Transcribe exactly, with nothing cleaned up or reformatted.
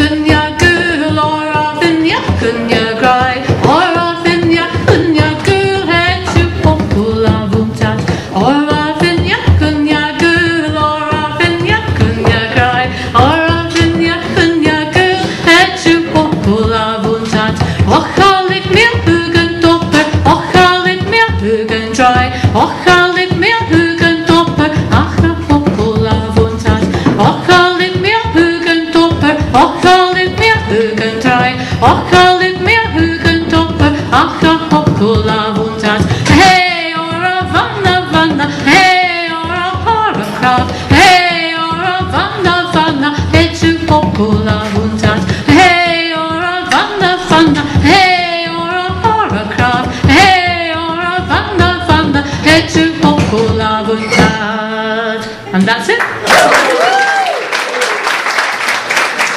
kun jag gul och raven jag kun jag grai och raven jag kun jag gul het ju popula vuntat och raven jag kun jag gul och raven jag kun jag grai och raven jag kun jag gul het ju popula vuntat och halit mer hugen topper och halit mer hugen dry och halit mer hugen topper ach popula vuntat och halit mer hugen topper och halit mer hugen dry och halit mer hugen topper ach popula vuntat hej ora vanna vanna hej ora hara krav hej ora vanna vanna het ju popula vuntat